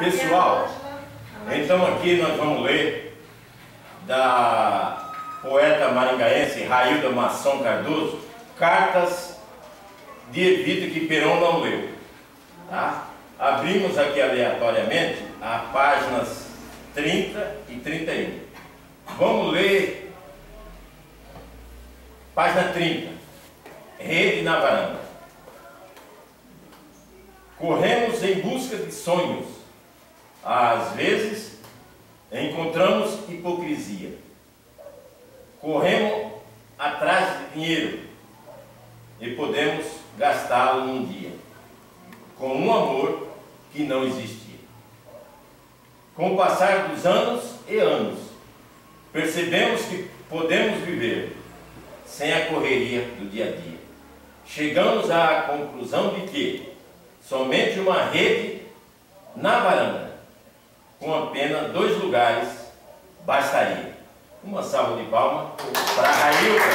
Pessoal, então aqui nós vamos ler da poeta maringaense Railda Masson Cardoso, Cartas de Evita que Perón não leu. Tá? Abrimos aqui aleatoriamente as páginas 30 e 31. Vamos ler página 30. Rede na varanda. Corremos em busca de sonhos. Às vezes encontramos hipocrisia. Corremos atrás de dinheiro e podemos gastá-lo num dia com um amor que não existia. Com o passar dos anos e anos, percebemos que podemos viver sem a correria do dia a dia. Chegamos à conclusão de que somente uma rede na varanda, com apenas 2 lugares, bastaria. Uma salva de palmas para a Railda.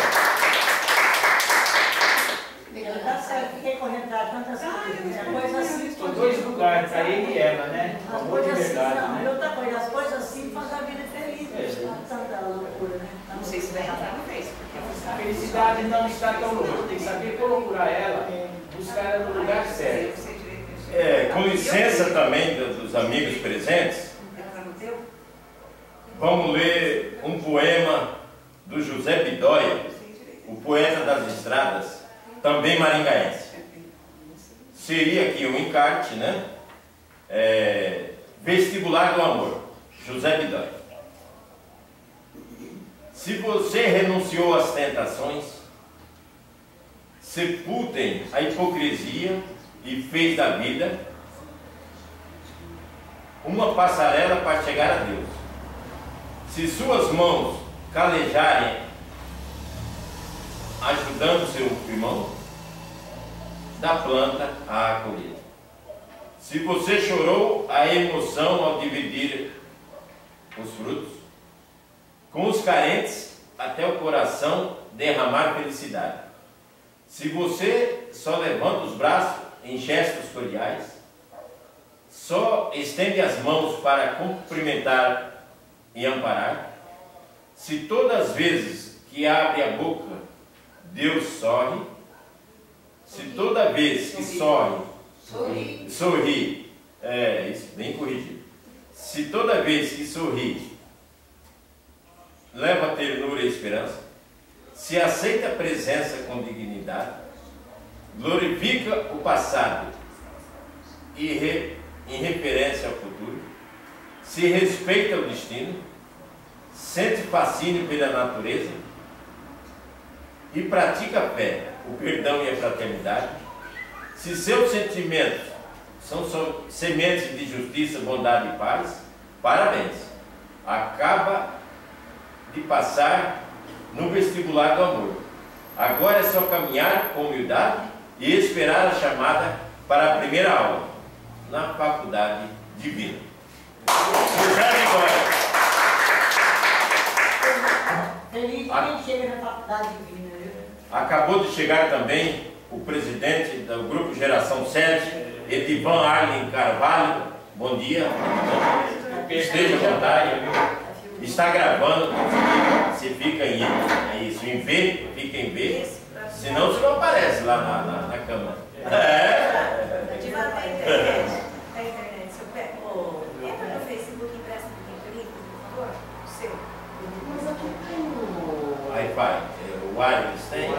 Tá certo, fiquei correndo atrás tantas coisas assim. São 2 lugares, para ele e ela, né? As Amor de coisas assim, verdade, não, né? outra coisa, as coisas assim fazem a vida feliz. Tanta loucura, né? Não sei se vai entrar no Face. A felicidade não está tão longe, tem que saber procurar ela, buscar ela no lugar certo. Com licença também dos amigos presentes, vamos ler um poema do José Bidóia, o poeta das estradas, também maringaense. Seria aqui um encarte, né? Vestibular do Amor, José Bidóia. Se você renunciou às tentações, sepultem a hipocrisia e fez da vida uma passarela para chegar a Deus. Se suas mãos calejarem ajudando seu irmão, da planta à colheita. Se você chorou a emoção ao dividir os frutos, com os carentes até o coração derramar felicidade. Se você só levanta os braços em gestos cordiais, só estende as mãos para cumprimentar e amparar, se todas as vezes que abre a boca Deus sorri, se toda vez que sorri, isso bem corrigido, se toda vez que sorri leva ternura e esperança, se aceita a presença com dignidade, glorifica o passado e em referência ao futuro, se respeita o destino, sente fascínio pela natureza e pratica a fé, o perdão e a fraternidade, se seus sentimentos são sementes de justiça, bondade e paz, parabéns, acaba de passar no vestibular do amor. Agora é só caminhar com humildade e esperar a chamada para a primeira aula na faculdade divina. José Bidóia. Feliz de quem chega na faculdade divina. Acabou de chegar também o presidente do Grupo Geração 7, Edivan Arlen Carvalho. Bom dia. Esteja à vontade. Está gravando, você fica em V, fica em V, senão você não aparece lá na câmera. Ativa a internet. A internet, seu pé. Entra no Facebook e empresta um pouquinho para mim, por favor. O seu. Mas aqui tem o... Wi-Fi, o wireless tem?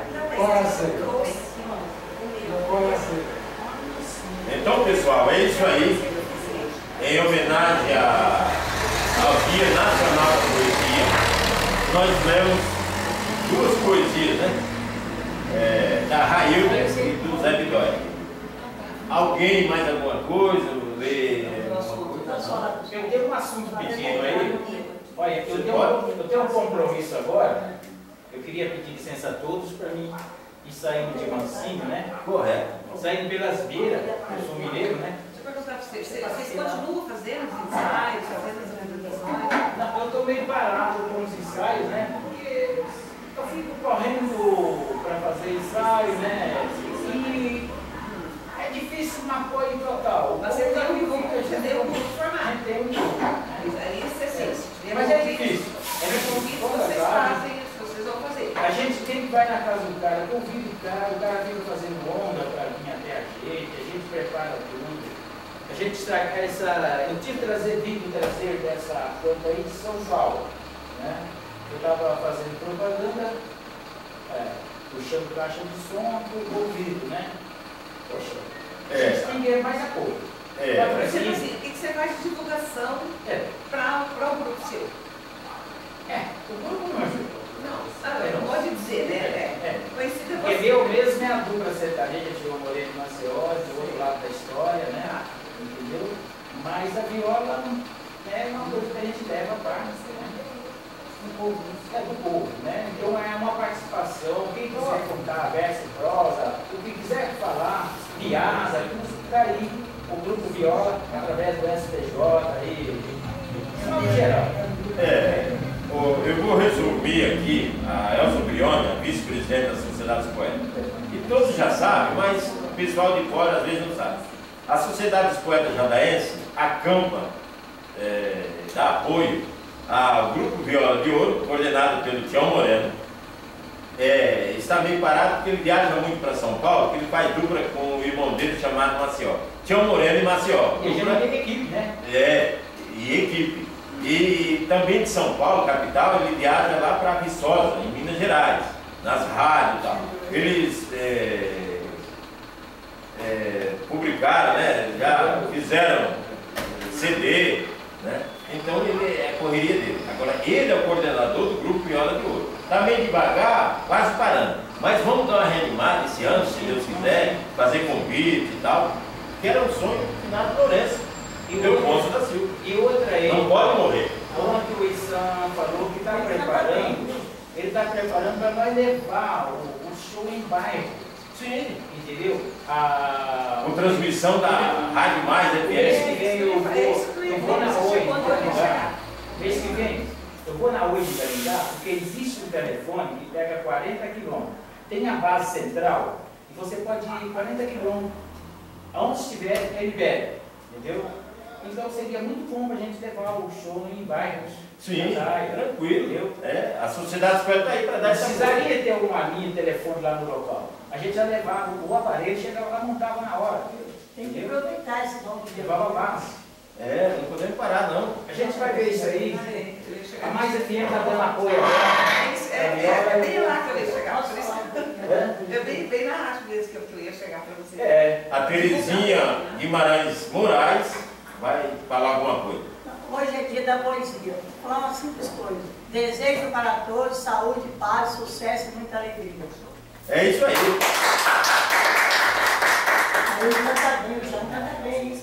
Então, pessoal, é isso aí. Em homenagem ao Dia Nacional da Poesia, nós lemos 2 poesias, né? Da Railda e do Zé Bidóia. Alguém mais alguma coisa? Eu tenho um assunto pequeno aí. Olha, eu tenho um compromisso agora. Eu queria pedir licença a todos para mim ir saindo de mansinho, né? Correto. Saindo pelas beiras, eu sou mineiro, né? Deixa eu perguntar para vocês. Vocês continuam fazendo os ensaios, fazendo as apresentações? Não, eu estou meio parado com os ensaios, né? Porque eu fico correndo para fazer ensaio, né? E é difícil um apoio total. Você tem um eu tive que trazer vídeo traseiro dessa planta aí de São João, né? Eu estava fazendo propaganda, puxando caixa de som para o ouvido, né? Poxa, a gente tem que ir mais apoio. Tipo assim, o que você faz de divulgação para o grupo seu? O grupo não ajuda. Não pode dizer, né? Conhecida Porque meu mesmo é a dupla sertaneja de João Moreira de Maceió, do outro lado da história, né? Entendeu? Mas a viola é uma coisa que a gente leva a parte, né? Do povo, né? Então é uma participação, quem quiser contar verso, prosa, o que quiser falar, piada, tudo fica aí. O grupo Viola, através do STJ, aí, em geral. Eu vou resumir aqui a Elza Brioni, a vice-presidente da Sociedade dos Poetas. E todos já sabem, mas o pessoal de fora às vezes não sabe. A Sociedade dos Poetas Jandaense acampa, dá apoio ao Grupo Viola de Ouro, coordenado pelo Tião Moreno. Está meio parado porque ele viaja muito para São Paulo, que ele faz dupla com o irmão dele chamado Maceió. Tião Moreno e Maceió. E geralmente equipe, né? E equipe. E também de São Paulo, capital, ele viaja lá para Viçosa, em Minas Gerais, nas rádios e tal. Eles publicaram, né? Já fizeram CD, né? Então ele é a correria dele. Agora, ele é o coordenador do Grupo Viola de Ouro. Está meio devagar, quase parando. Mas vamos dar uma reanimada esse ano, se Deus quiser, fazer convite e tal. Que era um sonho do Finado Lourenço e do Ponço da Silva. E outra aí. Não pode morrer. Ontem o Isam falou que está preparando, ele está preparando para nós levar o show em bairro. Sim. Entendeu? Com transmissão da Rádio Mais Mês que FM. vem eu vou na Oi. Mês que vem eu vou na Oi de Maringá, porque existe um telefone que pega 40 quilômetros. Tem a base central e você pode ir 40 quilômetros. Aonde estiver, ele pega. Entendeu? Então seria muito bom para a gente levar o show em bairros. Sim, praia, tranquilo. Entendeu? A sociedade está aí para dar essa precisaria ter alguma linha de telefone lá no local. A gente já levava o aparelho, chegava lá, montava na hora. Tem que aproveitar esse bom que levava base. Não podemos parar não. A gente vai ver isso aí. A Mais FM está dando apoio agora. É bem lá que eu ia chegar. Bem na arte mesmo que eu ia chegar para você. A Terezinha Guimarães Moraes vai falar alguma coisa. Hoje é dia da poesia. Vou falar uma simples coisa. Desejo para todos saúde, paz, sucesso e muita alegria. É isso aí. Aí canta bem, já canta bem.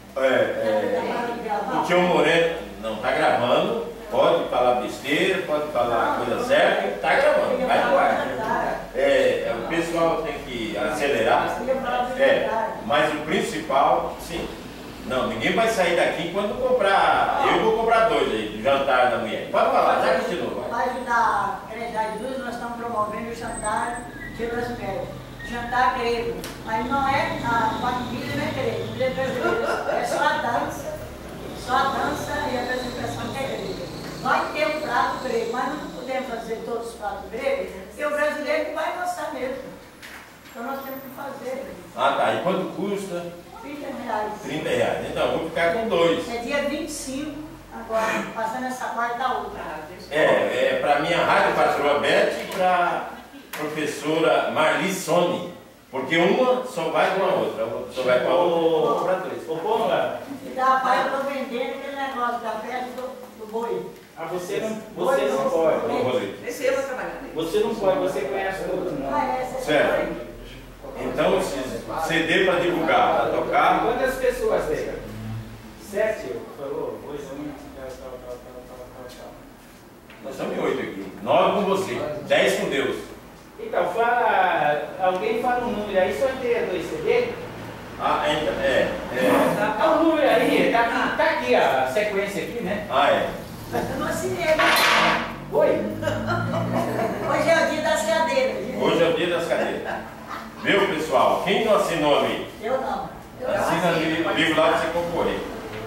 O Tião Moreno não está gravando, pode falar besteira, pode falar coisa certa, está gravando, vai pro ar. O pessoal tem que acelerar. Mas o principal, sim. Não, ninguém vai sair daqui quando comprar. Eu vou comprar 2 aí, do jantar da mulher. Pode falar, já continua. Para ajudar a Caridade Luz, nós estamos promovendo o jantar Dia das Mulheres. Jantar grego. Mas não é, a família não é grego, não é brasileiro. É só a dança. Só a dança e a apresentação que é grega. Nós temos um prato grego, mas não podemos fazer todos os pratos gregos, porque o brasileiro não vai gostar mesmo. Então nós temos que fazer. Tá. E quanto custa? R$30. Então, vou ficar com 2. É dia 25, agora, passando essa quarta outra. Para minha rádio patroa Beth e para professora Marli Sone. Porque uma só vai com a outra, só vai com a outra. Vou comprar 2. E da pai eu estou vendendo aquele negócio da festa do boi. Você não pode. Esse eu vou trabalhar. Você não pode, você conhece todos, não. Certo. Então, CD para divulgar, para tocar. Quantas pessoas tem? 7, falou? 8, Nós estamos em 8 aqui. 9 com você, 10 com Deus. Então, alguém fala um número aí, sorteia 2 CD? Dá um número aí, tá aqui a sequência aqui, né? Eu não assinei. Oi? Hoje é o dia das cadeiras. Hoje é o dia das cadeiras. Viu, pessoal? Quem não assinou ali? Eu não. Assina o livro lá para você concorrer.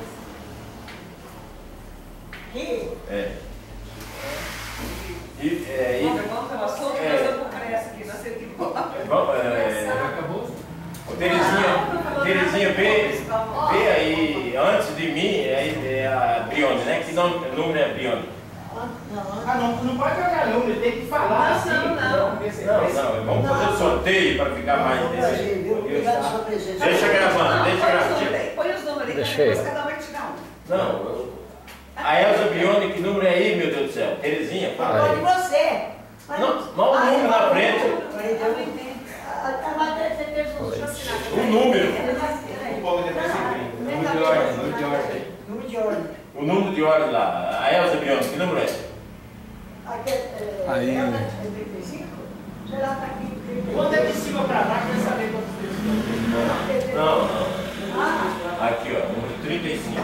Vamos pelo assunto, mas eu vou essa aqui, não sei o que. Acabou? Terezinha Terezinha, vê aí, antes de mim, é a Brione, né? Que número é a Brione? Não pode jogar número, tem que falar assim. Não, vamos fazer o sorteio para ficar mais desse. Obrigado pela sua presença. Deixa gravando, deixa gravando. Põe os números aí, Deixa aí. depois cada um vai tirar um. Não, a Elza Brione, que número é aí, meu Deus do céu? Terezinha, fala Fala aí. de você. Não o número na frente. O número. O número de ordem lá. A Elza Brione, que número é? Aí. Conta de cima pra baixo pra saber quantos tem. Não. Aqui, ó, número 35.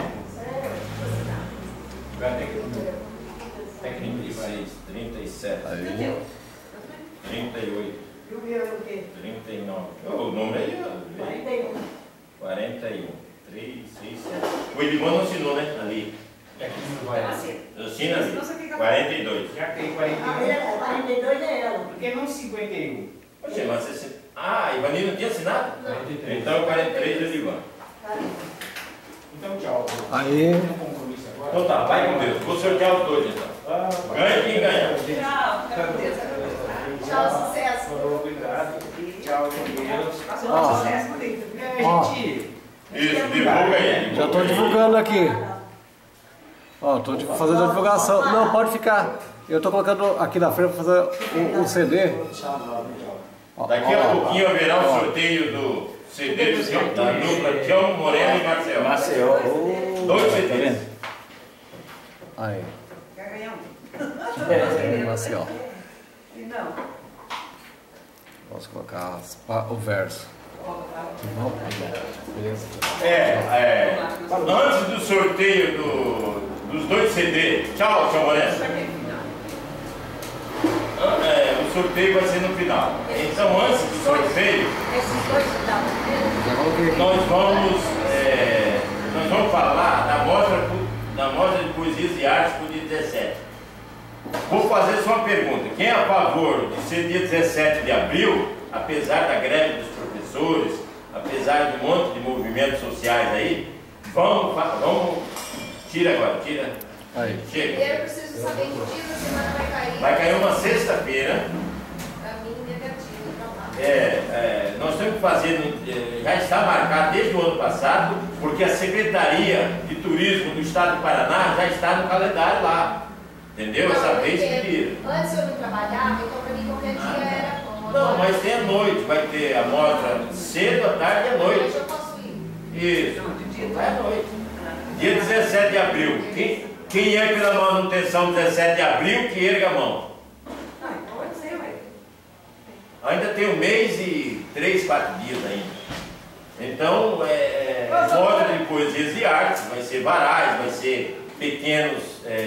É 36, 37, Aí. 38, 39. Oh, o número aí, ó. 41, 3, 6, 7. O Edmond não assinou, né? Ali. Aqui não vai. Assina ali. 42. Já tem 41. 42 é ela. Por que não 51? Poxa, mas você. Ah, Ivanildo não tinha assinado? 43. Então 43 é o Ivan. Então tchau. Aí. Tem um compromisso agora. Então tá, vai com Deus. Vou sortear os dois então. Ganha quem ganhar. Tchau, fica com Deus. Tchau, sucesso. Obrigado. Tchau, com Deus. Passou Ó. um sucesso bonito. Gente. Isso, divulga aí. Já estou divulgando aqui. Ó, estou fazendo a divulgação. Não, pode ficar. Eu estou colocando aqui na frente para fazer o CD. Ó, Daqui a pouquinho haverá o sorteio do CD da dupla Tião Moreno e Marcel. Dois CDs. Aí. Quer ganhar um? Assim, ó. Não. Posso colocar o verso. Beleza. Antes do sorteio dos dois CDs. Tchau, Tião Moreno. O sorteio vai ser no final. Então, antes do sorteio, Esses dois que estavam Já coloquei aqui. nós vamos falar da mostra de poesias e artes para o dia 17. Vou fazer só uma pergunta. Quem é a favor de ser dia 17 de abril, apesar da greve dos professores, apesar de um monte de movimentos sociais aí, vamos tira agora, tira. Aí. Chega. Primeiro eu preciso saber que dia da semana vai cair. Vai cair uma sexta-feira. Pra mim, negativo, então tá. Nós temos que fazer, já está marcado desde o ano passado, porque a Secretaria de Turismo do Estado do Paraná já está no calendário lá. Entendeu? Essa Não, vez porque pediram. Antes eu não trabalhava, então pra mim qualquer dia era bom. Não, mas tem à noite, vai ter a mostra cedo, à tarde e à noite. Hoje eu posso ir. Isso, vai à noite. Dia 17 de abril. Quem é pela manutenção 17 de abril, que erga a mão. Não, então pode ser, ué. Ainda tem 1 mês e 3, 4 dias ainda. Então, mostra de poesias e artes, vai ser varais, vai ser pequenas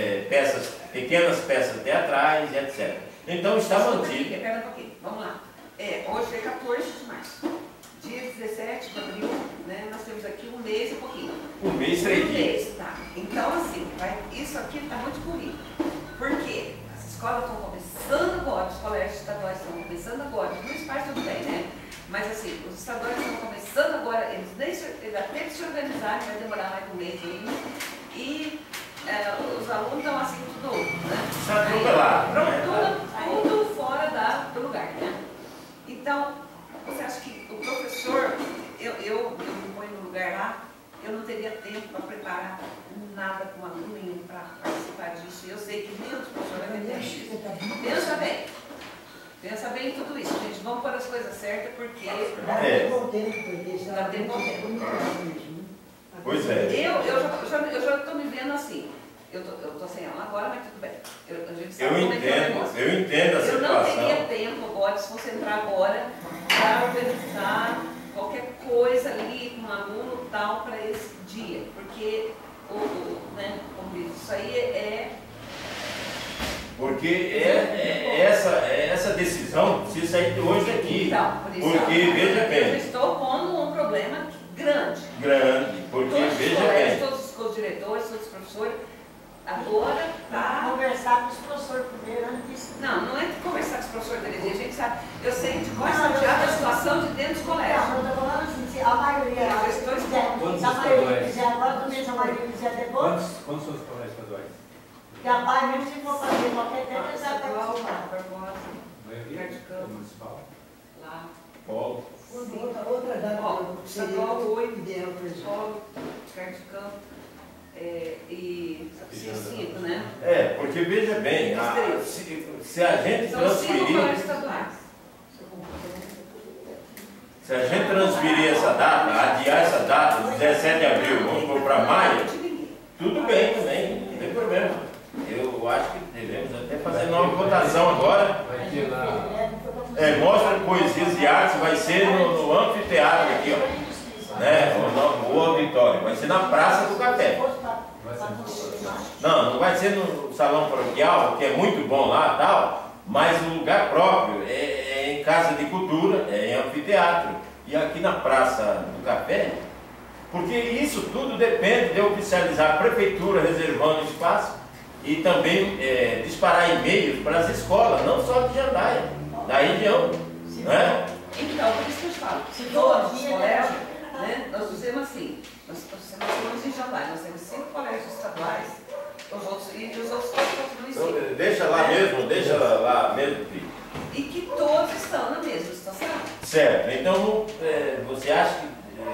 peças teatrais, etc. Então está mantido. Espera um pouquinho, vamos lá. Hoje é 14 de março. Dia 17 de abril, né, nós temos aqui 1 mês e pouquinho. 1 mês, 3 Um dias. mês, tá. Então, assim, isso aqui está muito corrido. Por quê? As escolas estão começando agora, os colégios estaduais estão começando agora. Os municipais tudo bem, né? Mas, assim, os estaduais estão começando agora, eles até que se organizarem, vai demorar mais de 1 mês ainda. E os alunos estão assim, tudo, né? Está atropelado, né? Tudo fora do lugar, né? Então, você acha que o professor, eu me ponho no lugar lá, eu não teria tempo para preparar nada com o aluno para participar disso. Eu sei que nem outro professor vai ter isso. Pensa bem em tudo isso, gente. Vamos pôr as coisas certas, porque Dá tempo, porque dá tempo. Pois é. Eu já estou me vendo assim. Eu tô sem aula agora, mas tudo bem. A gente sabe como é que é o negócio. Eu entendo a Eu não teria situação. tempo agora, se fosse entrar agora, para organizar qualquer coisa ali com um aluno tal para esse dia. Porque, como diz, isso aí Porque essa decisão precisa sair de hoje aqui. Então, por isso, Porque, veja eu bem, estou pondo um problema grande. porque, Todos os veja colégios, bem, todos os diretores, todos os professores, agora está... conversar com os professores primeiro antes. Não é conversar com os professores da Terezinha, a gente sabe, eu sei de qual é a situação de dentro dos colégios. Não, eu estou falando assim, se a maioria. Eles mais quiser depois, Quantos são os colégios estaduais? capaz mesmo se for fazer qualquer tempo, ele sabe Estadual, participar. Barbosa, A maioria Perto de é Campos. municipal. lá. Polo. Outra data Ó, que seria estadual 8, ideal para isso. Polo, perto de Campo, e cinco, né? Porque veja bem, se a gente São 5 colégios transferir. estaduais. Se a gente transferir essa data, adiar essa data, 17 de abril, vamos pôr para maio, tudo bem também, não tem problema. Eu acho que devemos até fazer nova votação agora. Vai ter lá. Mostra Poesias e Artes, vai ser no anfiteatro aqui, ó. Né? O auditório, vai ser na Praça do Café. Não vai ser no salão paroquial, que é muito bom lá tal, mas o lugar próprio é em Casa de Cultura, é em anfiteatro. E aqui na Praça do Café, porque isso tudo depende de oficializar a prefeitura reservando espaço e também disparar e-mails para as escolas, não só de Jandaia, da região. Né? Então, por isso que eu te falo, se todos os colégios, né, nós fizemos assim, nós temos em Jandaia, nós temos 5 colégios estaduais, os outros todos continuam em 5. Deixa lá mesmo, filho. E que todos estão na mesma situação. Certo, então você acha que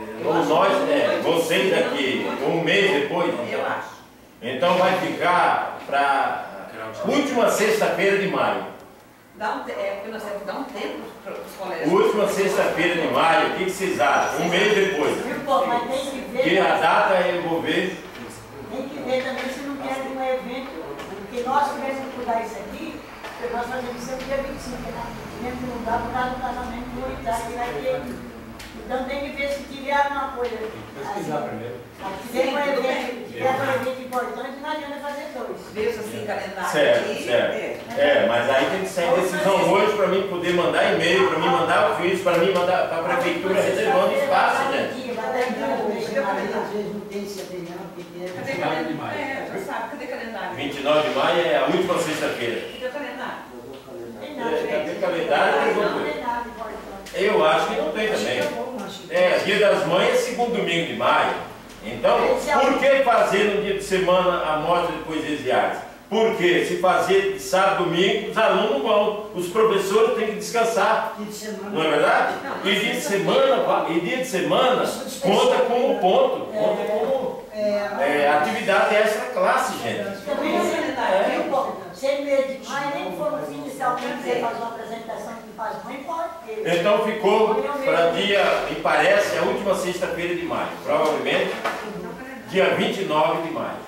vocês aqui, um mês depois? Então? Eu acho. Então vai ficar para última sexta-feira de maio. Porque nós temos que dar um tempo para os colégios. Última sexta-feira de maio, o que vocês acham? Um mês depois. Mas tem que ver. Que a data eu vou ver. Tem que ver também se não quer um evento, porque nós tivemos que mudar isso aqui, porque nós fazemos sempre dia 25, né? Tivemos que mudar por causa do casamento comunitário que vai ter. Então tem que ver se tiver alguma coisa. Pesquisar primeiro. Se tiver um evento importante, não adianta fazer 2. Veja assim, calendário Certo, aqui. certo. Mas aí tem que sair decisão hoje para mim poder mandar e-mail, para mim mandar ofício, para mim mandar para a prefeitura reservando espaço, gente. Às vezes não tem esse não, porque Cadê calendário? Já sabe, cadê calendário? 29 de maio é a última sexta-feira. Cadê o calendário? Cadê o calendário? Eu acho que não tem também. Dia das Mães é segundo domingo de maio. Então, por que fazer no dia de semana a mostra de poesias e artes? Porque se fazer de sábado e domingo, os alunos não vão, os professores têm que descansar. Não é verdade? E dia de semana conta como ponto, conta como atividade extra classe, gente. Sem medo de mãe, nem for no fim de tal tempo, você faz uma apresentação que faz mãe, pode. Então ficou para dia, me parece, a última sexta-feira de maio. Provavelmente dia 29 de maio.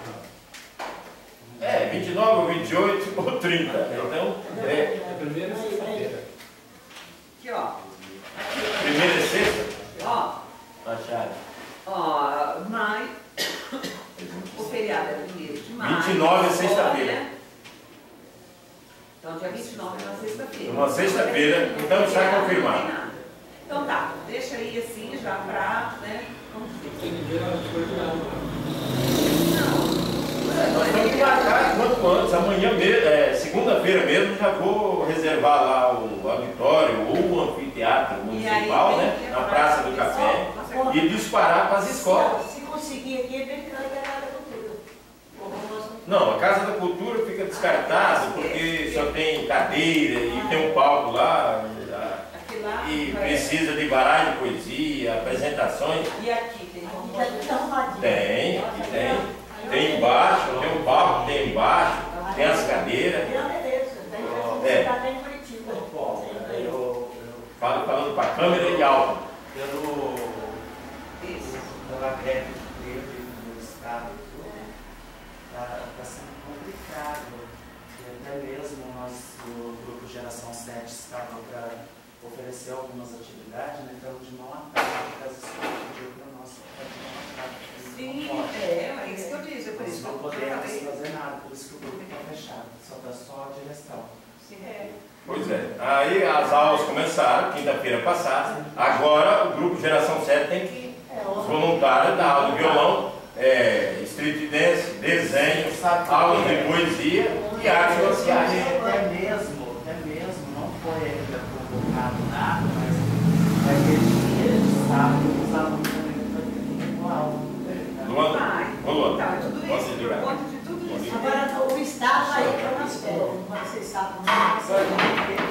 29 ou 28 ou 30. Então, Primeira sexta-feira. Aqui, ó. primeira e sexta? Ó. Acharam. Ó, maio. O feriado é 1º de maio. 29 é sexta-feira. Né? Então, dia 29 é uma sexta-feira. Uma sexta-feira, então está confirmado. Então tá, deixa aí assim já pra, né? Vamos ver. Nós temos que marcar quanto antes, amanhã mesmo, segunda-feira mesmo, já vou reservar lá o auditório ou o anfiteatro municipal, né? Na Praça do Café, e disparar para as escolas. Se conseguir aqui, vem que vai ganhar da cultura. Não, a Casa da Cultura fica descartada porque só tem cadeira e tem um palco lá. E precisa de baralho de poesia, apresentações. E aqui tem Tem, aqui tem. Tem embaixo, tem um palco, tem embaixo, tem as cadeiras. Falando para a câmera e alto. Pela greve do Estado, está sendo complicado. E até mesmo o Grupo Geração 7 estava para oferecer algumas atividades, né? Então de mão atada, porque as escolas pediram para nós de mão atada. Sim, é isso que eu disse, por isso Nós não podemos fazer nada, por isso que o grupo está fechado, só está só a direção. Sim, Pois é, aí as aulas começaram, quinta-feira passada, agora o Grupo Geração 7 tem que os voluntários da aula de violão, street dance, desenho, aulas de poesia e artes marciais. Até mesmo, não foi ainda convocado nada, mas vai ter dia de sábado, os alunos também vão ter aula. Luana, conversar com ele.